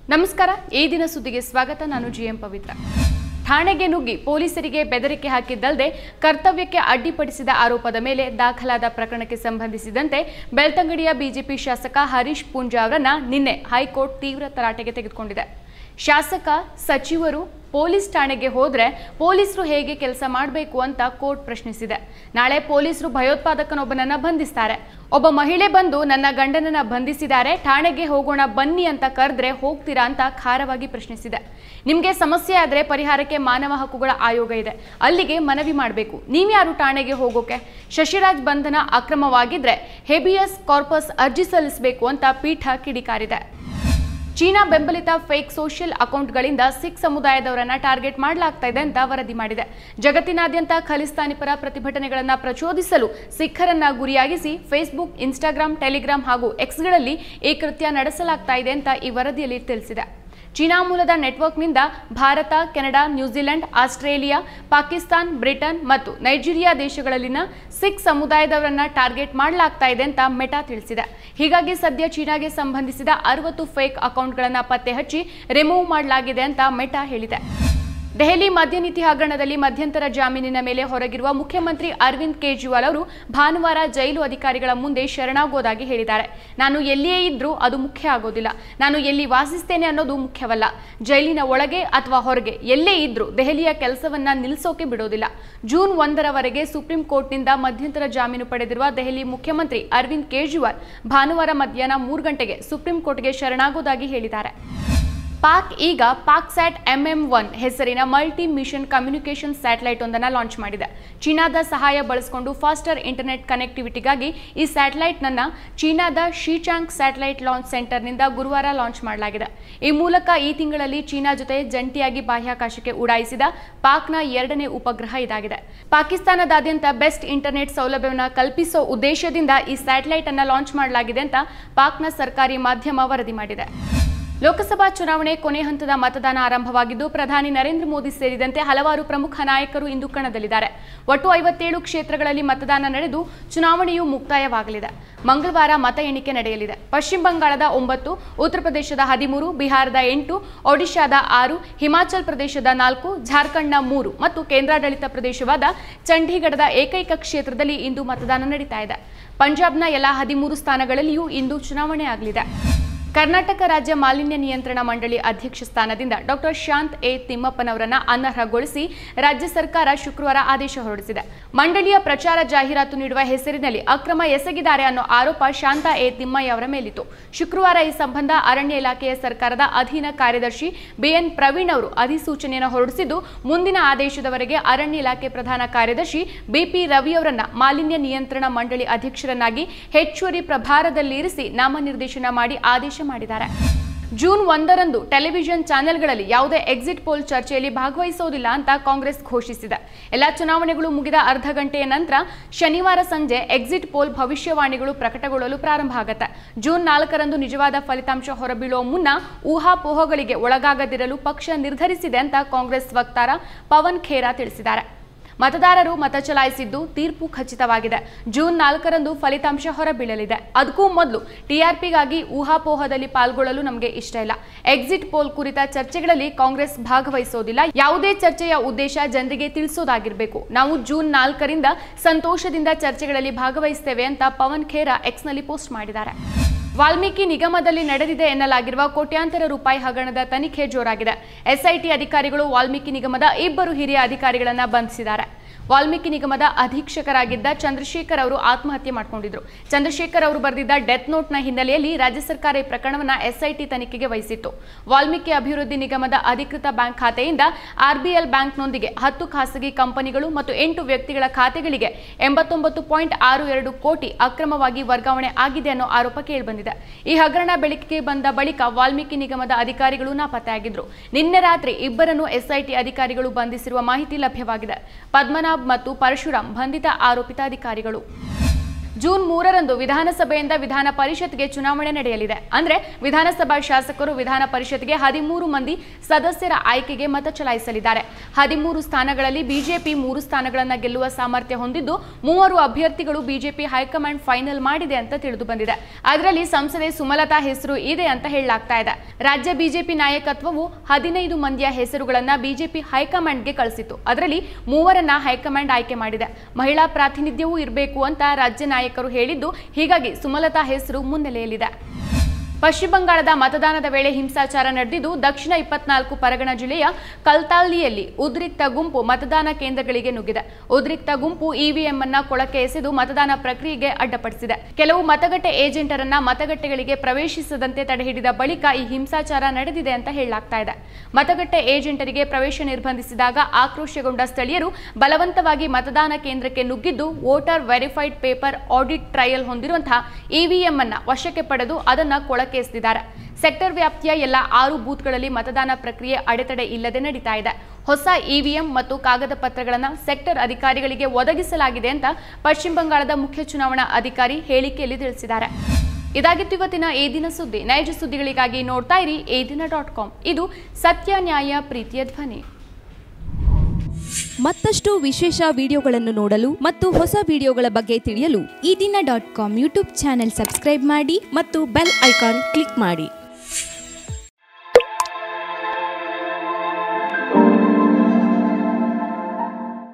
ನಮಸ್ಕಾರ ಈ ದಿನ ಸುದ್ದಿಗೆ ಸ್ವಾಗತ ನಾನು ಜಿಎಂ ಪವಿತ್ರ ಠಾಣೆಗೆ ನುಗ್ಗಿ ಪೊಲೀಸರಿಗೆ ಬೆದರಿಕೆ ಹಾಕಿದ್ದಲ್ಲದೆ ಕರ್ತವ್ಯಕ್ಕೆ ಅಡ್ಡಿಪಡಿಸಿದ ಆರೋಪದ ಮೇಲೆ ದಾಖಲಾದ ಪ್ರಕರಣಕ್ಕೆ ಸಂಬಂಧಿಸಿದಂತೆ ಬೆಳ್ತಂಗಡಿಯ ಬಿಜೆಪಿ ಶಾಸಕ ಹರೀಶ್ ಪೂಂಜಾ ಅವರನ್ನ ನಿನ್ನೆ ಹೈಕೋರ್ಟ್ ತೀವ್ರ ತರಾಟೆಗೆ ತೆಗೆದುಕೊಂಡಿದೆ ಶಾಸಕ ಸಚಿವರು ಪೊಲೀಸ್ ಠಾಣೆಗೆ ಹೋದ್ರೆ ಪೊಲೀಸರು ಹೇಗೆ ಕೆಲಸ ಮಾಡಬೇಕು ಅಂತ ಕೋರ್ಟ್ ಪ್ರಶ್ನಿಸಿದೆ ನಾಳೆ ಪೊಲೀಸರು ಭಯೋತ್ಪಾದಕನೊಬ್ಬನನ್ನ ಬಂಧಿಸ್ತಾರೆ ಒಬ್ಬ ಮಹಿಳೆ ಬಂದು ನನ್ನ ಗಂಡನನ್ನ ಬಂಧಿಸಿದ್ದಾರೆ ಠಾಣೆಗೆ ಹೋಗೋಣ ಬನ್ನಿ ಅಂತ ಕರೆದ್ರೆ ಹೋಗ್ತೀರಾ ಅಂತ ಖಾರವಾಗಿ ಪ್ರಶ್ನಿಸಿದೆ ನಿಮಗೆ ಸಮಸ್ಯೆ ಆದ್ರೆ ಪರಿಹಾರಕ್ಕೆ ಮಾನವ ಹಕ್ಕುಗಳ ಆಯೋಗ ಇದೆ ಅಲ್ಲಿಗೆ ಮನವಿ ಮಾಡಬೇಕು ನೀವ್ಯಾರು ಠಾಣೆಗೆ ಹೋಗೋಕೆ ಶಶಿರಾಜ್ ಬಂಧನ ಅಕ್ರಮವಾಗಿದ್ರೆ ಹೇಬಿಯಸ್ ಕಾರ್ಪಸ್ ಅರ್ಜಿ ಸಲ್ಲಿಸಬೇಕು ಅಂತ ಪೀಠ ಕಿಡಿಕಾರಿದೆ ಚೀನಾ ಬೆಂಬಲಿತ ಫೇಕ್ ಸೋಷಿಯಲ್ ಅಕೌಂಟ್ಗಳಿಂದ ಸಿಖ್ ಸಮುದಾಯದವರನ್ನ ಟಾರ್ಗೆಟ್ ಮಾಡಲಾಗ್ತಾ ಇದೆ ಅಂತ ವರದಿ ಮಾಡಿದೆ ಜಗತ್ತಿನಾದ್ಯಂತ ಖಲಿಸ್ತಾನಿ ಪರ ಪ್ರತಿಭಟನೆಗಳನ್ನು ಪ್ರಚೋದಿಸಲು ಸಿಖ್ಖರನ್ನ ಗುರಿಯಾಗಿಸಿ ಫೇಸ್ಬುಕ್ ಇನ್ಸ್ಟಾಗ್ರಾಂ ಟೆಲಿಗ್ರಾಂ ಹಾಗೂ ಎಕ್ಸ್ಗಳಲ್ಲಿ ಈ ಕೃತ್ಯ ನಡೆಸಲಾಗ್ತಾ ಇದೆ ಅಂತ ಈ ವರದಿಯಲ್ಲಿ ತಿಳಿಸಿದೆ ಚೀನಾ ಮೂಲದ ನೆಟ್ವರ್ಕ್ನಿಂದ Bharat Canada New Zealand Australia Pakistan Britain ಮತ್ತು ನೈಜೀರಿಯಾ ದೇಶಗಳಲ್ಲಿನ ಸಿಖ್ ಸಮುದಾಯದವರನ್ನ ಟಾರ್ಗೆಟ್ ಮಾಡಲಾಗ್ತಾ ಇದೆ ಅಂತ ಮೆಟಾ ತಿಳಿಸಿದೆ ಹೀಗಾಗಿ ಸದ್ಯ ಚೀನಾಗೆ ಸಂಬಂಧಿಸಿದ 60 ಫೇಕ್ ಅಕೌಂಟ್ಗಳನ್ನು ಪತ್ತೆ ಹಚ್ಚಿ ರಿಮೂವ್ ಮಾಡಲಾಗಿದೆ ಅಂತ ಮೆಟಾ ಹೇಳಿದೆ ದೆಹಲಿ ಮದ್ಯ ನೀತಿ ಹಗರಣದಲ್ಲಿ ಮಧ್ಯಂತರ ಜಾಮೀನಿನ ಮೇಲೆ ಹೊರಗಿರುವ ಮುಖ್ಯಮಂತ್ರಿ ಅರವಿಂದ್ ಕೇಜ್ರಿವಾಲ್ ಅವರು ಭಾನುವಾರ ಜೈಲು ಅಧಿಕಾರಿಗಳ ಮುಂದೆ ಶರಣಾಗೋದಾಗಿ ಹೇಳಿದ್ದಾರೆ ನಾನು ಎಲ್ಲಿಯೇ ಇದ್ರೂ ಅದು ಮುಖ್ಯ ಆಗೋದಿಲ್ಲ ನಾನು ಎಲ್ಲಿ ವಾಸಿಸ್ತೇನೆ ಅನ್ನೋದು ಮುಖ್ಯವಲ್ಲ ಜೈಲಿನ ಒಳಗೆ ಅಥವಾ ಹೊರಗೆ ಎಲ್ಲೇ ಇದ್ರೂ ದೆಹಲಿಯ ಕೆಲಸವನ್ನ ನಿಲ್ಲಿಸೋಕೆ ಬಿಡೋದಿಲ್ಲ ಜೂನ್ 1ರವರೆಗೆ ಸುಪ್ರೀಂ ಕೋರ್ಟ್ನಿಂದ ಮಧ್ಯಂತರ ಜಾಮೀನು ಪಡೆದಿರುವ ದೆಹಲಿ ಮುಖ್ಯಮಂತ್ರಿ ಅರವಿಂದ್ ಕೇಜ್ರಿವಾಲ್ ಭಾನುವಾರ ಮಧ್ಯಾಹ್ನ 3 ಗಂಟೆಗೆ ಸುಪ್ರೀಂ ಕೋರ್ಟ್ಗೆ ಶರಣಾಗೋದಾಗಿ ಹೇಳಿದ್ದಾರೆ ಪಾಕ್ ಈಗ ಪಾಕ್ಸ್ಯಾಟ್ MM1 ಹೆಸರಿನ ಮಲ್ಟಿ ಮಿಷನ್ ಕಮ್ಯುನಿಕೇಷನ್ ಸ್ಯಾಟಲೈಟ್ ಒಂದನ್ನು ಲಾಂಚ್ ಮಾಡಿದೆ ಚೀನಾದ ಸಹಾಯ ಬಳಸಿಕೊಂಡು ಫಾಸ್ಟರ್ ಇಂಟರ್ನೆಟ್ ಕನೆಕ್ಟಿವಿಟಿಗಾಗಿ ಈ ಸ್ಯಾಟಲೈಟ್ನನ್ನು ಚೀನಾದ ಶಿಚಾಂಗ್ ಸ್ಯಾಟಲೈಟ್ ಲಾಂಚ್ ಸೆಂಟರ್ನಿಂದ ಗುರುವಾರ ಲಾಂಚ್ ಮಾಡಲಾಗಿದೆ ಈ ಮೂಲಕ ಈ ತಿಂಗಳಲ್ಲಿ ಚೀನಾ ಜೊತೆ ಜಂಟಿಯಾಗಿ ಬಾಹ್ಯಾಕಾಶಕ್ಕೆ ಉಡಾಯಿಸಿದ ಪಾಕ್ನ 2ನೇ ಉಪಗ್ರಹ ಇದಾಗಿದೆ ಪಾಕಿಸ್ತಾನದಾದ್ಯಂತ ಬೆಸ್ಟ್ ಇಂಟರ್ನೆಟ್ ಸೌಲಭ್ಯವನ್ನು ಕಲ್ಪಿಸೋ ಉದ್ದೇಶದಿಂದ ಈ ಸ್ಯಾಟಲೈಟ್ ಅನ್ನು ಲಾಂಚ್ ಮಾಡಲಾಗಿದೆ ಅಂತ ಪಾಕ್ನ ಸರ್ಕಾರಿ ಮಾಧ್ಯಮ ವರದಿ ಮಾಡಿದೆ ಲೋಕಸಭಾ ಚುನಾವಣೆ ಕೊನೆ ಹಂತದ ಮತದಾನ ಆರಂಭವಾಗಿದ್ದು ಪ್ರಧಾನಿ ನರೇಂದ್ರ ಮೋದಿ ಸೇರಿದಂತೆ ಹಲವಾರು ಪ್ರಮುಖ ನಾಯಕರು ಇಂದು ಕಣದಲ್ಲಿದ್ದಾರೆ ಒಟ್ಟು 57 ಕ್ಷೇತ್ರಗಳಲ್ಲಿ ಮತದಾನ ನಡೆದು ಚುನಾವಣೆಯು ಮುಕ್ತಾಯವಾಗಲಿದೆ ಮಂಗಳವಾರ ಮತ ಎಣಿಕೆ ನಡೆಯಲಿದೆ ಪಶ್ಚಿಮ ಬಂಗಾಳದ 9 ಉತ್ತರ ಪ್ರದೇಶದ 13 ಬಿಹಾರದ 8 ಒಡಿಶಾದ 6 ಹಿಮಾಚಲ್ ಪ್ರದೇಶದ 4 ಜಾರ್ಖಂಡ್ನ 3 ಮತ್ತು ಕೇಂದ್ರಾಡಳಿತ ಪ್ರದೇಶವಾದ ಚಂಡೀಗಢದ ಏಕೈಕ ಕ್ಷೇತ್ರದಲ್ಲಿ ಇಂದು ಮತದಾನ ನಡೀತಾ ಇದೆ ಪಂಜಾಬ್ನ ಎಲ್ಲ 13 ಸ್ಥಾನಗಳಲ್ಲಿಯೂ ಇಂದು ಚುನಾವಣೆ ಆಗಲಿದೆ ಕರ್ನಾಟಕ ರಾಜ್ಯ ಮಾಲಿನ್ಯ ನಿಯಂತ್ರಣ ಮಂಡಳಿ ಅಧ್ಯಕ್ಷ ಸ್ಥಾನದಿಂದ ಡಾಕ್ಟರ್ ಶಾಂತ್ ಎ ತಿಮ್ಮಪ್ಪನವರನ್ನ ಅನರ್ಹಗೊಳಿಸಿ ರಾಜ್ಯ ಸರ್ಕಾರ ಶುಕ್ರವಾರ ಆದೇಶ ಹೊರಡಿಸಿದೆ ಮಂಡಳಿಯ ಪ್ರಚಾರ ಜಾಹೀರಾತು ನೀಡುವ ಹೆಸರಿನಲ್ಲಿ ಅಕ್ರಮ ಎಸಗಿದ್ದಾರೆ ಅನ್ನೋ ಆರೋಪ ಶಾಂತ ಎ ತಿಮ್ಮಯ್ಯ ಅವರ ಮೇಲಿತ್ತು ಶುಕ್ರವಾರ ಈ ಸಂಬಂಧ ಅರಣ್ಯ ಇಲಾಖೆಯ ಸರ್ಕಾರದ ಅಧೀನ ಕಾರ್ಯದರ್ಶಿ BN ಪ್ರವೀಣ್ ಅವರು ಅಧಿಸೂಚನೆಯನ್ನು ಹೊರಡಿಸಿದ್ದು ಮುಂದಿನ ಆದೇಶದವರೆಗೆ ಅರಣ್ಯ ಇಲಾಖೆ ಪ್ರಧಾನ ಕಾರ್ಯದರ್ಶಿ BP ರವಿ ಅವರನ್ನ ಮಾಲಿನ್ಯ ನಿಯಂತ್ರಣ ಮಂಡಳಿ ಅಧ್ಯಕ್ಷರನ್ನಾಗಿ ಹೆಚ್ಚುವರಿ ಪ್ರಭಾರದಲ್ಲಿರಿಸಿ ನಾಮನಿರ್ದೇಶನ ಮಾಡಿ ಆದೇಶ ಮಾಡಿದ್ದಾರೆ ಜೂನ್ 1ರಂದು ಟೆಲಿವಿಷನ್ ಚಾನೆಲ್ಗಳಲ್ಲಿ ಯಾವುದೇ ಎಕ್ಸಿಟ್ ಪೋಲ್ ಚರ್ಚೆಯಲ್ಲಿ ಭಾಗವಹಿಸುವುದಿಲ್ಲ ಅಂತ ಕಾಂಗ್ರೆಸ್ ಘೋಷಿಸಿದೆ ಎಲ್ಲ ಚುನಾವಣೆಗಳು ಮುಗಿದ ಅರ್ಧ ಗಂಟೆಯ ನಂತರ ಶನಿವಾರ ಸಂಜೆ ಎಕ್ಸಿಟ್ ಪೋಲ್ ಭವಿಷ್ಯವಾಣಿಗಳು ಪ್ರಕಟಗೊಳ್ಳಲು ಪ್ರಾರಂಭ ಆಗುತ್ತೆ ಜೂನ್ 4ರಂದು ನಿಜವಾದ ಫಲಿತಾಂಶ ಹೊರಬೀಳುವ ಮುನ್ನ ಊಹಾಪೋಹಗಳಿಗೆ ಒಳಗಾಗದಿರಲು ಪಕ್ಷ ನಿರ್ಧರಿಸಿದೆ ಅಂತ ಕಾಂಗ್ರೆಸ್ ವಕ್ತಾರ ಪವನ್ ಖೇರಾ ತಿಳಿಸಿದ್ದಾರೆ ಮತದಾರರು ಮತ ಚಲಾಯಿಸಿದ್ದು ತೀರ್ಪು ಖಚಿತವಾಗಿದೆ ಜೂನ್ 4ರಂದು ಫಲಿತಾಂಶ ಹೊರಬೀಳಲಿದೆ ಅದಕ್ಕೂ ಮೊದಲು TRPಗಾಗಿ ಊಹಾಪೋಹದಲ್ಲಿ ಪಾಲ್ಗೊಳ್ಳಲು ನಮಗೆ ಇಷ್ಟ ಇಲ್ಲ ಎಕ್ಸಿಟ್ ಪೋಲ್ ಕುರಿತ ಚರ್ಚೆಗಳಲ್ಲಿ ಕಾಂಗ್ರೆಸ್ ಭಾಗವಹಿಸೋದಿಲ್ಲ ಯಾವುದೇ ಚರ್ಚೆಯ ಉದ್ದೇಶ ಜನರಿಗೆ ತಿಳಿಸೋದಾಗಿರಬೇಕು ನಾವು ಜೂನ್ 4ರಿಂದ ಸಂತೋಷದಿಂದ ಚರ್ಚೆಗಳಲ್ಲಿ ಭಾಗವಹಿಸುತ್ತೇವೆ ಅಂತ ಪವನ್ ಖೇರಾ ಎಕ್ಸ್ನಲ್ಲಿ ಪೋಸ್ಟ್ ಮಾಡಿದ್ದಾರೆ ವಾಲ್ಮೀಕಿ ನಿಗಮದಲ್ಲಿ ನಡೆದಿದೆ ಎನ್ನಲಾಗಿರುವ ಕೋಟ್ಯಾಂತರ ರೂಪಾಯಿ ಹಗರಣದ ತನಿಖೆ ಜೋರಾಗಿದೆ SIT ಅಧಿಕಾರಿಗಳು ವಾಲ್ಮೀಕಿ ನಿಗಮದ 2 ಹಿರಿಯ ಅಧಿಕಾರಿಗಳನ್ನು ಬಂಧಿಸಿದ್ದಾರೆ ವಾಲ್ಮೀಕಿ ನಿಗಮದ ಅಧೀಕ್ಷಕರಾಗಿದ್ದ ಚಂದ್ರಶೇಖರ್ ಅವರು ಆತ್ಮಹತ್ಯೆ ಮಾಡಿಕೊಂಡಿದ್ರು ಚಂದ್ರಶೇಖರ್ ಅವರು ಬರೆದಿದ್ದ ಡೆತ್ ನೋಟ್ನ ಹಿನ್ನೆಲೆಯಲ್ಲಿ ರಾಜ್ಯ ಸರ್ಕಾರ ಈ ಪ್ರಕರಣವನ್ನು SIT ತನಿಖೆಗೆ ವಹಿಸಿತ್ತು ವಾಲ್ಮೀಕಿ ಅಭಿವೃದ್ಧಿ ನಿಗಮದ ಅಧಿಕೃತ ಬ್ಯಾಂಕ್ ಖಾತೆಯಿಂದ RBL ಬ್ಯಾಂಕ್ನೊಂದಿಗೆ 10 ಖಾಸಗಿ ಕಂಪನಿಗಳು ಮತ್ತು 8 ವ್ಯಕ್ತಿಗಳ ಖಾತೆಗಳಿಗೆ 89.62 ಕೋಟಿ ಅಕ್ರಮವಾಗಿ ವರ್ಗಾವಣೆ ಆಗಿದೆ ಅನ್ನೋ ಆರೋಪ ಕೇಳಿಬಂದಿದೆ ಈ ಹಗರಣ ಬೆಳಕಿಗೆ ಬಂದ ಬಳಿಕ ವಾಲ್ಮೀಕಿ ನಿಗಮದ ಅಧಿಕಾರಿಗಳು ನಾಪತ್ತೆಯಾಗಿದ್ರು ನಿನ್ನೆ ರಾತ್ರಿ ಇಬ್ಬರನ್ನು SIT ಅಧಿಕಾರಿಗಳು ಬಂಧಿಸಿರುವ ಮಾಹಿತಿ ಲಭ್ಯವಾಗಿದೆ ಪದ್ಮನಾಭ್ ಮತ್ತು ಪರಶುರಾಮ್ ಬಂಧಿತ ಆರೋಪಿತ ಅಧಿಕಾರಿಗಳು ಜೂನ್ 3ರಂದು ವಿಧಾನಸಭೆಯಿಂದ ವಿಧಾನ ಪರಿಷತ್ಗೆ ಚುನಾವಣೆ ನಡೆಯಲಿದೆ. ಅಂದ್ರೆ ವಿಧಾನಸಭಾ ಶಾಸಕರು ವಿಧಾನ ಪರಿಷತ್ಗೆ 13 ಮಂದಿ ಸದಸ್ಯರ ಆಯ್ಕೆಗೆ ಮತ ಚಲಾಯಿಸಲಿದ್ದಾರೆ. 13 ಸ್ಥಾನಗಳಲ್ಲಿ ಬಿಜೆಪಿ 3 ಸ್ಥಾನಗಳನ್ನು ಗೆಲ್ಲುವ ಸಾಮರ್ಥ್ಯ ಹೊಂದಿದ್ದು 3 ಅಭ್ಯರ್ಥಿಗಳು ಬಿಜೆಪಿ ಹೈಕಮಾಂಡ್ ಫೈನಲ್ ಮಾಡಿದೆ ಅಂತ ತಿಳಿದು ಬಂದಿದೆ. ಅದರಲ್ಲಿ ಸಂಸದೆ ಸುಮಲತಾ ಹೆಸರು ಇದೆ ಅಂತ ಹೇಳಲಾಗ್ತಾ ಇದೆ. ರಾಜ್ಯ ಬಿಜೆಪಿ ನಾಯಕತ್ವವು 15 ಮಂದಿಯ ಹೆಸರುಗಳನ್ನ ಬಿಜೆಪಿ ಹೈಕಮಾಂಡ್ಗೆ ಕಳಿಸಿತು. ಅದರಲ್ಲಿ 3ರನ್ನ ಹೈಕಮಾಂಡ್ ಆಯ್ಕೆ ಮಾಡಿದೆ. ಮಹಿಳಾ ಪ್ರಾತಿನಿಧ್ಯವೂ ಇರಬೇಕು ಅಂತ ರಾಜ್ಯ ನಾಯಕರು ಹೇಳಿದ್ದು, ಹೀಗಾಗಿ ಸುಮಲತಾ ಹೆಸರು ಮುನ್ನೆಲೆಯಲ್ಲಿದೆ. ಪಶ್ಚಿಮ ಬಂಗಾಳದ ಮತದಾನದ ವೇಳೆ ಹಿಂಸಾಚಾರ ನಡೆದಿದ್ದು ದಕ್ಷಿಣ 24 ಪರಗಣ ಜಿಲ್ಲೆಯ ಕಲ್ತಾಲ್ನಿಯಲ್ಲಿ ಉದ್ರಿಕ್ತ ಗುಂಪು ಮತದಾನ ಕೇಂದ್ರಗಳಿಗೆ ನುಗ್ಗಿದೆ. ಉದ್ರಿಕ್ತ ಗುಂಪು ಇವಿಎಂ ಅನ್ನ ಕೊಳಕೆ ಎಸೆದು ಮತದಾನ ಪ್ರಕ್ರಿಯೆಗೆ ಅಡ್ಡಪಡಿಸಿದೆ. ಕೆಲವು ಮತಗಟ್ಟೆ ಏಜೆಂಟರನ್ನ ಮತಗಟ್ಟೆಗಳಿಗೆ ಪ್ರವೇಶಿಸದಂತೆ ತಡೆಹಿಡಿದ ಬಳಿಕ ಈ ಹಿಂಸಾಚಾರ ನಡೆದಿದೆ ಅಂತ ಹೇಳಲಾಗ್ತಾ ಇದೆ. ಮತಗಟ್ಟೆ ಏಜೆಂಟರಿಗೆ ಪ್ರವೇಶ ನಿರ್ಬಂಧಿಸಿದಾಗ ಆಕ್ರೋಶಗೊಂಡ ಸ್ಥಳೀಯರು ಬಲವಂತವಾಗಿ ಮತದಾನ ಕೇಂದ್ರಕ್ಕೆ ನುಗ್ಗಿದ್ದು voter verified paper audit trail ಹೊಂದಿರುವಂತಹ ಇವಿಎಂ ಅನ್ನ ವಶಕ್ಕೆ ಪಡೆದು ಅದನ್ನ ಕೊಳಕೆ ಎಸೆದಿದ್ದಾರೆ. ಸೆಕ್ಟರ್ ವ್ಯಾಪ್ತಿಯ ಎಲ್ಲ 6 ಬೂತ್ಗಳಲ್ಲಿ ಮತದಾನ ಪ್ರಕ್ರಿಯೆ ಅಡೆತಡೆ ಇಲ್ಲದೆ ನಡೀತಾ ಇದೆ. ಹೊಸ ಇವಿಎಂ ಮತ್ತು ಕಾಗದ ಪತ್ರಗಳನ್ನು ಸೆಕ್ಟರ್ ಅಧಿಕಾರಿಗಳಿಗೆ ಒದಗಿಸಲಾಗಿದೆ ಅಂತ ಪಶ್ಚಿಮ ಬಂಗಾಳದ ಮುಖ್ಯ ಚುನಾವಣಾ ಅಧಿಕಾರಿ ಹೇಳಿಕೆಯಲ್ಲಿ ತಿಳಿಸಿದ್ದಾರೆ. ಇದಾಗಿತ್ತು ಇವತ್ತಿನ ಈ ದಿನ ಸುದ್ದಿ. ನೈಜ ಸುದ್ದಿಗಳಿಗಾಗಿ ನೋಡ್ತಾ ಇರಿ eDina.com. ಇದು ಸತ್ಯ, ನ್ಯಾಯ, ಪ್ರೀತಿಯ ಧ್ವನಿ. ಮತ್ತಷ್ಟು ವಿಶೇಷ ವಿಡಿಯೋಗಳನ್ನು ನೋಡಲು ಮತ್ತು ಹೊಸ ವಿಡಿಯೋಗಳ ಬಗ್ಗೆ ತಿಳಿಯಲು eDina.com ಯೂಟ್ಯೂಬ್ ಚಾನೆಲ್ ಸಬ್ಸ್ಕ್ರೈಬ್ ಮಾಡಿ ಮತ್ತು ಬೆಲ್ ಐಕಾನ್ ಕ್ಲಿಕ್ ಮಾಡಿ.